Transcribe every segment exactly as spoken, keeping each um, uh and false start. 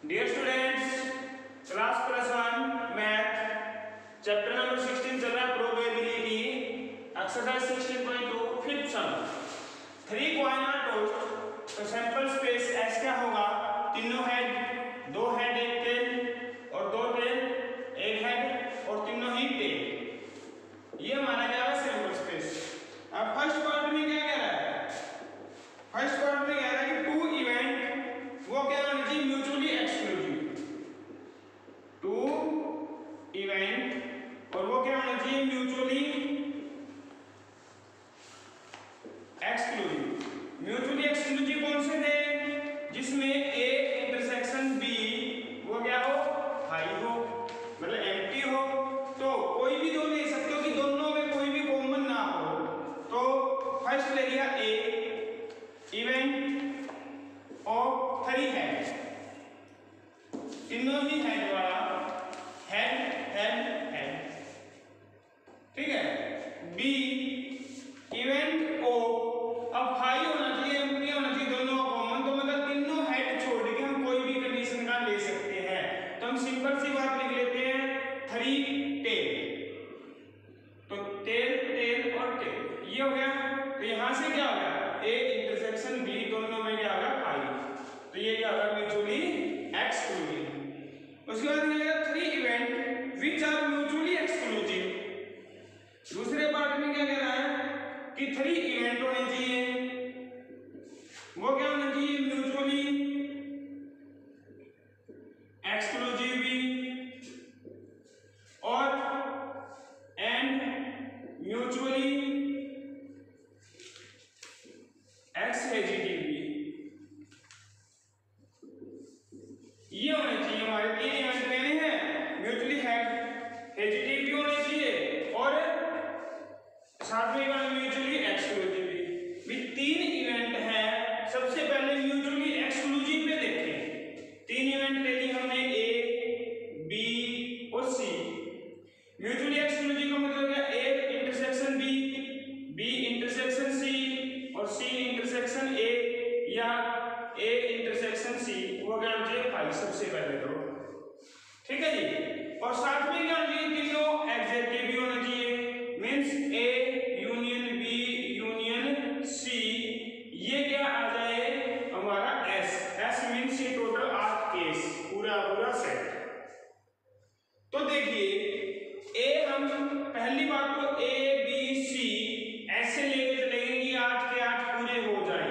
Dear students, class plus one math chapter number sixteen चल रहा है, probability, exercise sixteen point two, fifth sum. Three coin are tossed, तो sample space S क्या होगा? तीनों head, दो हेड एक टेल और दो टेल एक हेड और तीनों ही टेल। ये माना गया है सैंपल स्पेस। अब फर्स्ट पार्ट में क्या कह रहा है? फर्स्ट पार्ट में कह रहा है कि टू इवेंट वो क्या होना चाहिए? Mutually exclusive. टू इवेंट और वो क्या होना चाहिए? Mutually exclusive. म्यूचुअली एक्सक्लूसिव कौन से थे? जिसमें ए इंटरसेक्शन बी वो क्या हो? हाई हो, मतलब एम्प्टी हो। तो कोई भी दो ले सकते हो कि दोनों में कोई भी कॉमन ना हो। तो फर्स्ट ले लिया A, event of three head, तीनों ही हेड वाला, हेड हेड हेड, ठीक है। बी इवेंट ओ, अब हाई होना चाहिए एम्प्टी होना चाहिए, दोनों कॉमन, तो मतलब तीनों हेड छोड़ के हम कोई भी कंडीशन का ले सकते हैं। तो हम सिंपल सी बात लिख लेते हैं, थ्री टेल। तो टेल टेल और टेल ये हो गया। तो यहां से क्या हो गया? ए इंटरसेक्शन बी, दोनों में क्या होगा? हाई। तो ये क्या होगा? Mutually exclusive. उसके बाद क्या होगा? Three event which are mutually exclusive. दूसरे पार्ट में क्या कह रहा है कि थ्री इवेंट होने चाहिए, वो क्या होने चाहिए? म्यूचुअली एक्सक्लूसिव भी और एंड म्यूचुअली एक्सहेजिटिव भी। ये होने चाहिए हमारे तीन इवेंट लेने हैं, म्यूचुअली हेजिटिव भी होने चाहिए और सातवें वाला म्यूचुअली एक्सक्लूसिव भी। तीन इवेंट हैं, सबसे पहले म्यूचुअली एक्सक्लूसिव पे देखें। तीन इवेंट ले ली हमने, ए बी और सी। म्यूचुअली एक्सक्लूसिव का मतलब क्या? A intersection B, B intersection C और सी इंटरसेक्शन ए, या ए इंटरसेक्शन सी, वो क्या होना चाहिए? हाई सबसे पहले तो, ठीक है जी। और साथ में क्या होना चाहिए? तीनों एडजेक्टिव भी होना चाहिए, means A union B union C, ये क्या आ जाए हमारा? एस। एस मींस ये टोटल आठ केस, पूरा पूरा सेट। तो देखिए ए, हम पहली बात तो ए बी सी ऐसे लेके चलेंगे कि आठ के आठ पूरे हो जाए,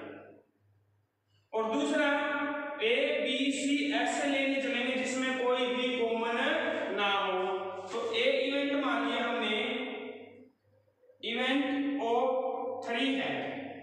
और दूसरा ए बी सी ऐसे लेके चलेंगे जिसमें कोई भी कॉमन ना हो। तो ए इवेंट मान लिया हमने, event of three head,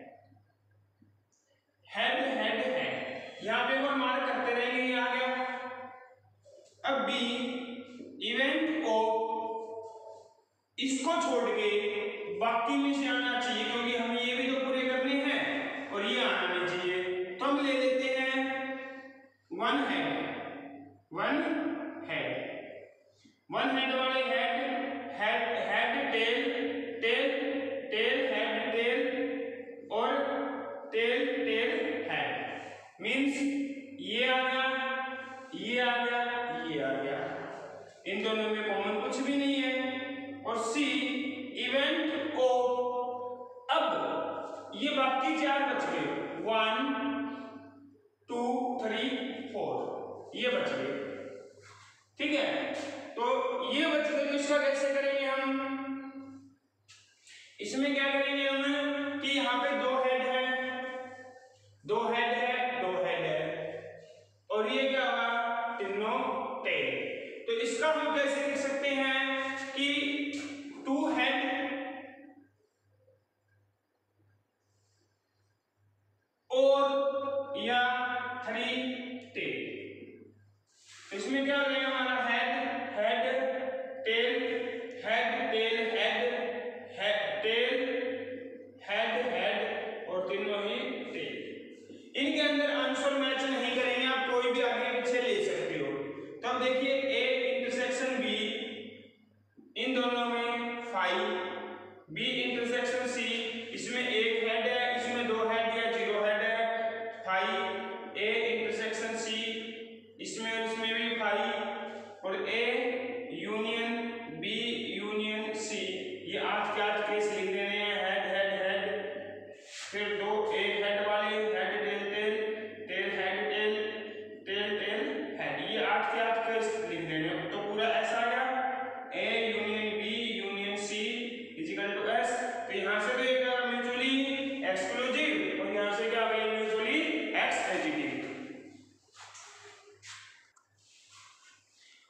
head head head, यहां पे वो मार्क करते रहेंगे, ये आ गया। अब बी इवेंट ऑफ, इसको छोड़ के बाकी में से आना चाहिए, क्योंकि हमें ये भी तो पूरे करने हैं और ये आना नहीं चाहिए। तो हम ले लेते हैं one head, one head, one head वाले head head head tail tail tail head tail और टेल टेल हेड, मींस ये आ गया, ये आ गया, ये आ गया, इन दोनों में कॉमन कुछ भी नहीं है। और सी इवेंट ओ, अब ये बाकी चार बच गए, वन टू थ्री फोर, ये बच गए, ठीक है। तो ये बच गए, तो इसका कैसे करेंगे हम? इसमें क्या करेंगे हम कि यहाँ पे दो हेड है, दो हेड है, दो हेड है, और ये क्या होगा? तीनों टेल। तो इसका हम कैसे लिख सकते हैं कि टू हेड और या थ्री टेल। इसमें क्या हो जाएगा हमारा? Head head tail head tail head head tail head head और तीनों ही टेल। इनके अंदर आंसर मैच नहीं करेंगे, आप कोई भी आगे पीछे ले सकते हो। तो अब देखिए ए इंटरसेक्शन बी, इन दोनों में फाइव, बी इंटरसेक्शन सी, इसमें एक हेड है, इसमें दो हेड है, जीरो हेड है, फाइव, ए इंटरसेक्शन सी,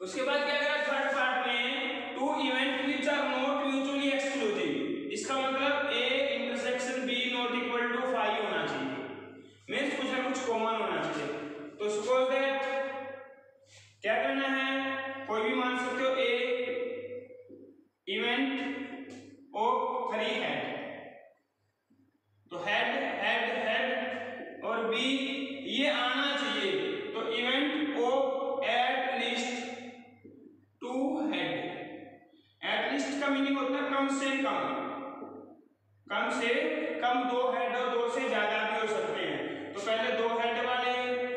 उसके बाद क्या करा थर्ड पार्ट में, two event which are not mutually exclusive. इसका मतलब A intersection B not equal to phi होना चाहिए, मीन्स कुछ ना कुछ कॉमन होना चाहिए। तो सपोज दैट क्या करना है, कोई भी मान सकते हो A event of three head, तो हेड हेड हेड और बी ये आना चाहिए, तो event of at least two head. At least का मीनिंग होता है कम से कम, कम से कम दो हेड और दो से ज्यादा भी हो सकते हैं। तो पहले दो हेड वाले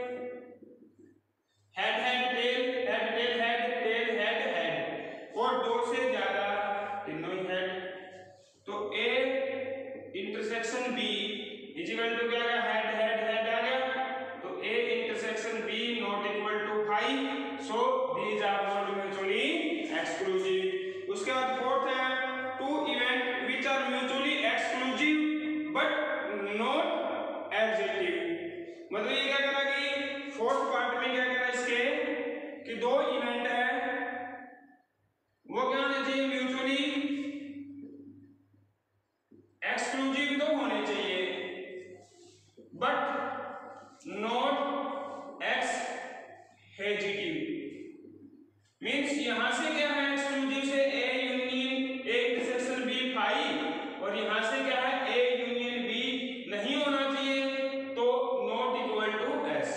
head head tail head tail head tail head head, और दो से ज्यादा तीनों ही हेड। तो A intersection B is equal to क्या आ गया, हेड हेड हेड आ गया, तो A intersection B not equal to phi, so these are not mutually exclusive. उसके बाद फोर्थ है, two event which are mutually exclusive but not exhaustive. मतलब ये क्या करा कि फोर्थ पार्ट में क्या करा इसके कि दो इवेंट है वो क्या होने चाहिए, म्यूचुअली एक्सक्लूसिव तो होने चाहिए बट नॉट एक्सहेजिटिव। मीन्स यहां से क्या है एक्सक्लूसिव से A union A intersection B phi, और यहां से क्या है ए यूनियन बी नहीं होना चाहिए, तो नॉट इक्वल टू एस।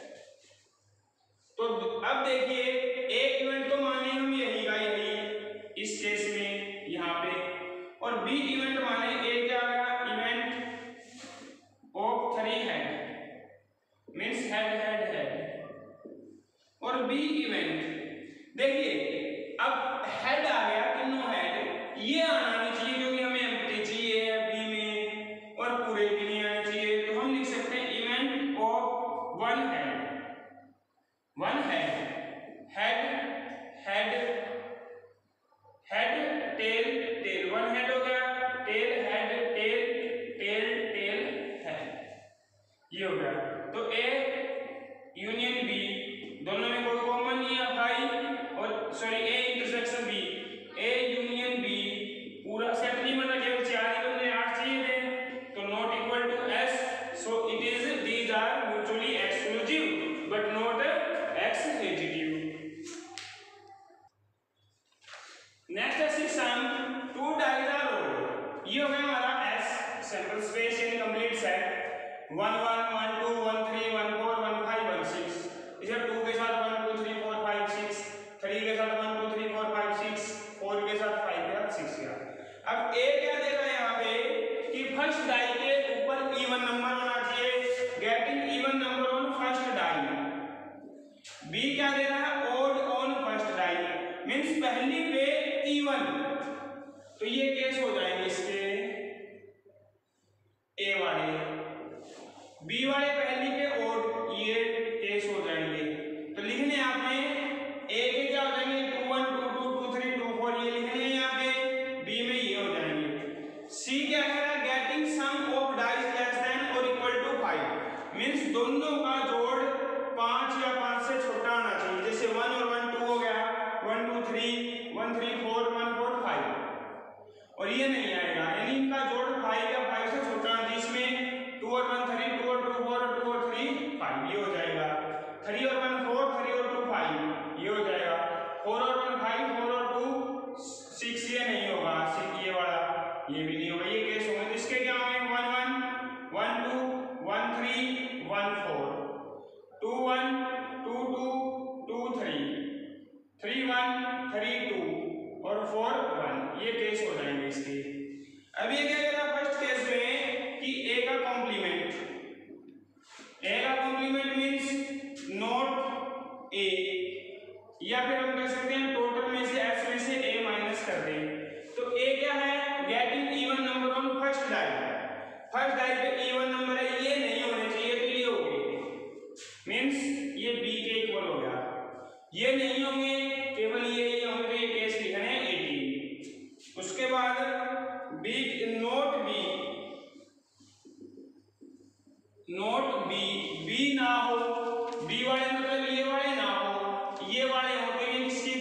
तो अब देखिए एक इवेंट तो माने हम यही का यही इस केस में यहां पे, और बी इवेंट माने ए क्या गया, event of three head, means head head head, और बी इवेंट देखिए अब हेड आ गया, तीनों हेड ये आना नहीं चाहिए क्योंकि हमें एम्प्टी चाहिए है बी में, और पूरे भी नहीं आने चाहिए, तो हम लिख सकते हैं event of one head, one head head head head tail tail, one head हो गया, tail head tail tail tail head, ये हो गया। तो ए यूनियन बी दोनों में कोई कॉमन नहीं है फाइव, और sorry A intersection B, A union B पूरा सेट नहीं बना, केवल चार ही बने, आठ चाहिए थे, तो not equal to S, so it is these are mutually exclusive but not exhaustive. Next है six sum, two dice are rolled. ये हो गया हमारा S sample space in complete set, one one one two one three one four one five one six, इसे two के साथ one two three four five six, three के साथ one two three four five six, four के साथ five के साथ six का। अब ए क्या दे रहा है यहाँ पे कि फर्स्ट डाई के ऊपर इवन नंबर होना चाहिए, getting even number on first die. B क्या दे रहा है, odd on first die, means पहली पे इवन, तो ये केस हो जाएंगे इसके ए वाले, बी वाले पहली पे ओड, ये केस हो जाएंगे। तो लिखने आपने ए के क्या हो जाएंगे, two one two two two three two four, ये लिखने हैं यहाँ पे, बी में ये हो जाएंगे। सी क्या कह रहा है, getting sum of dice less than और इक्वल टू फाइव, मीन्स दोनों का जोड़ पांच या पांच से छोटा होना चाहिए, जैसे वन और वन टू हो गया, one two three one three four one four five, और ये नहीं आएगा, यानी इनका जोड़ फाइव या फाइव से छोटा, जिसमें टू और वन थ्री, टू और टू फोर, टू और थ्री फाइव, ये हो जाएगा। थ्री और वन फोर, थ्री और टू फाइव, ये हो जाएगा। फोर और वन फाइव, फोर और टू सिक्स, ये नहीं होगा, ये वाला ये भी नहीं होगा, ये केस होगा। तो इसके क्या होंगे, one one one two one three one four, two one two two two three, three one three two और फोर वन, ये केस हो जाएंगे इसके। अब ये क्या कह रहा है फर्स्ट केस में कि ए का कॉम्प्लीमेंट, ए का कॉम्प्लीमेंट मींस नॉट ए, या फिर हम कह सकते हैं टोटल में से एस में से ए माइनस कर दें। तो ए क्या है, getting even number on first die, first die पे इवन नंबर है, ये नहीं होने चाहिए, तो ये हो गए, मींस ये बी के इक्वल हो गया, ये नहीं होंगे, केवल ये ही होंगे, ये केस लिखना है एटीन। उसके बाद B not B, not B, B ना हो, बी वाले मतलब ये वाले ना हो, ये वाले होते हैं, इसकी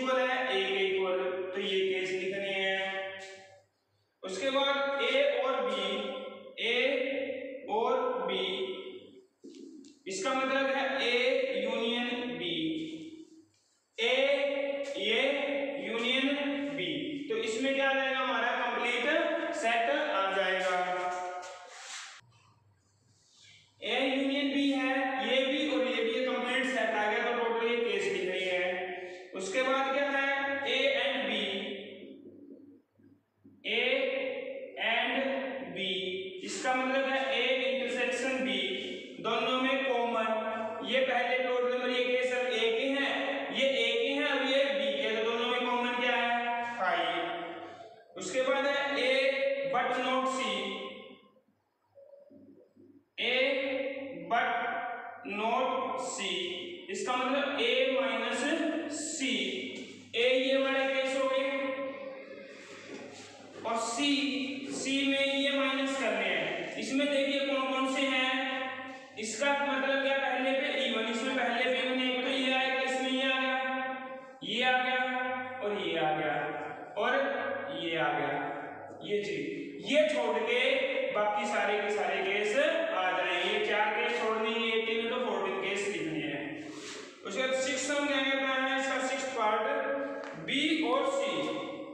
इसका मतलब ए माइनस सी, ए ये वाले केस हो गए और सी सी में ये माइनस करने हैं। इसमें देखिए कौन कौन से हैं, इसका मतलब क्या, पहले पे इवन, इसमें पहले पे इवन एक तो ये आएगा, इसमें ये आ गया, ये आ गया और ये आ गया और ये आ गया, ये चीज ये छोड़ के बाकी सारे के सारे केस आ जाएंगे। चार केस छोड़ने हैं एटीन में तो फोर्टीन केस लिखने हैं। उसके बाद सिक्स हम क्या करना है, इसका सिक्स पार्ट बी और सी,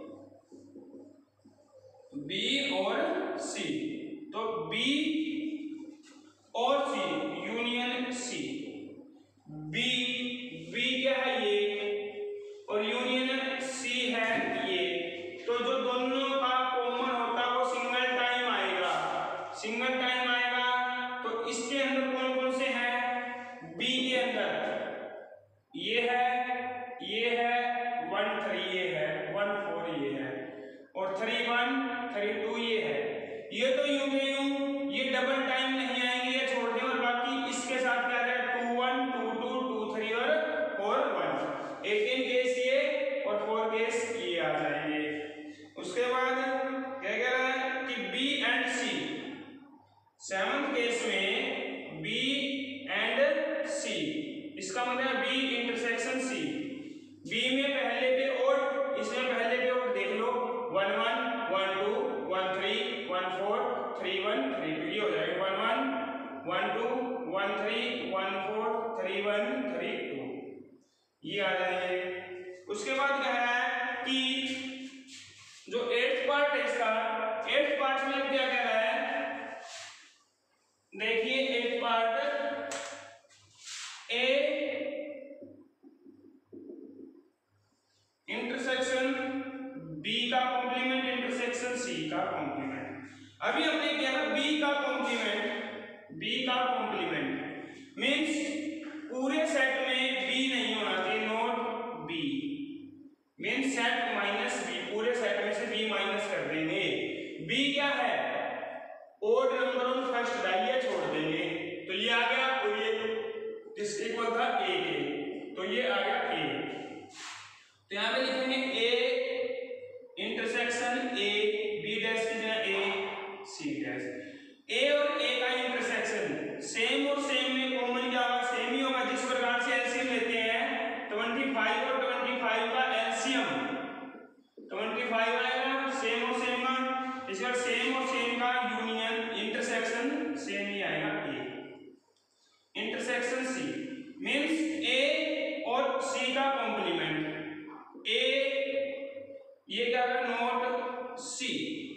बी और सी, तो बी और C union C, B B क्या है ये और यूनियन सी है ये, तो जो दोनों का कॉमन होता है वो सिंगल टाइम आएगा, सिंगल टाइम आएगा। तो इसके अंदर कौन कौन से हैं, बी के अंदर ये है, ये है, वन थ्री ये है, वन फोर ये है और थ्री वन थ्री टू ये है। ये तो यूं के यूं ये डबल टाइम नहीं आएंगे, ये छोड़ दें और बाकी इसके साथ क्या है, two one two two two three और फोर वन, एटीन केस ये और फोर केस ये आ जाएंगे। उसके बाद क्या कह रहा है कि B and C, seventh case में बी एंड सी, इसका मतलब बी इंटरसेक्शन सी, बी में पहले पे ओड, इसमें पहले पे ओड देख लो, one one one two one three one four three one three two, ये हो जाएगा one one one two one three one four three one three two, ये आ जाएंगे। उसके बाद कह रहा है कि जो एट्थ पार्ट है इसका, एट्थ पार्ट में क्या कह रहा है, देखिए eighth part A intersection B का कॉम्प्लीमेंट इंटरसेक्शन सी का कॉम्प्लीमेंट। अभी हमने किया था बी का कॉम्प्लीमेंट, बी का कॉम्प्लीमेंट मींस पूरे सेट में बी नहीं होना चाहिए, not B, means set minus B, पूरे सेट में से बी माइनस कर देंगे। बी क्या है, odd number on first die, ये छोड़ देंगे तो ये आ गया, और ये किस इक्वल था ए के, तो ये आ गया ए। तो यहां पे लिखेंगे A intersection A, B dash की जगह ए सी डैश, ए और ए का इंटरसेक्शन सेम और सेम में कॉमन क्या होगा, सेम ही होगा। जिस प्रकार से एलसीएम लेते हैं ट्वेंटी फाइव और ट्वेंटी फाइव का एलसीएम ट्वेंटी फाइव आएगा, सेम और सेम का, इस बार सेम और सेम का यूनियन इंटरसेक्शन सेम ही आएगा, ए इंटरसेक्शन सी मींस ए और सी का कॉम्प्लीमेंट, ए ये क्या है, नोट सी,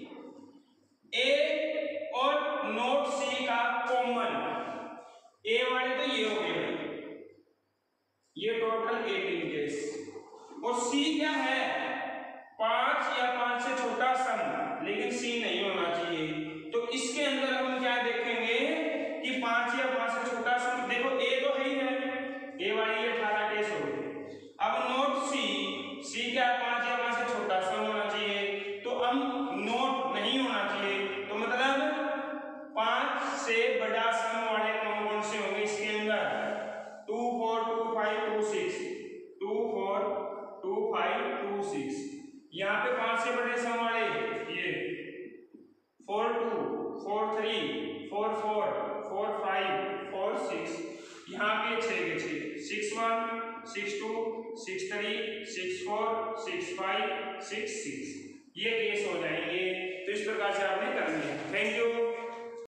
ए और नोट सी का कॉमन, ए वाले तो ये हो गए, ये टोटल एटीन केस, और सी क्या है, पांच या पांच से छोटा सम, लेकिन सी नहीं होना चाहिए। तो इसके अंदर हम क्या देखेंगे कि पांच या पांच से छोटा सम, देखो ए तो है ही है, ए वाली ये अठारह केस हो गए। अब नोट सी, सी क्या पांच या पांच से छोटा सम होना चाहिए, तो हम नोट नहीं होना चाहिए, तो मतलब पांच से बड़ा सम वाले कौन कौन से होंगे इसके अंदर, two four two five two six, two four two five two six, यहाँ पे पांच से बड़े सम वाले ये four two four three four four four five four six, यहाँ पे छह के छह, six one six two six three six four six five six six, ये केस हो जाएंगे। तो इस प्रकार से आपने करनी है। Thank you.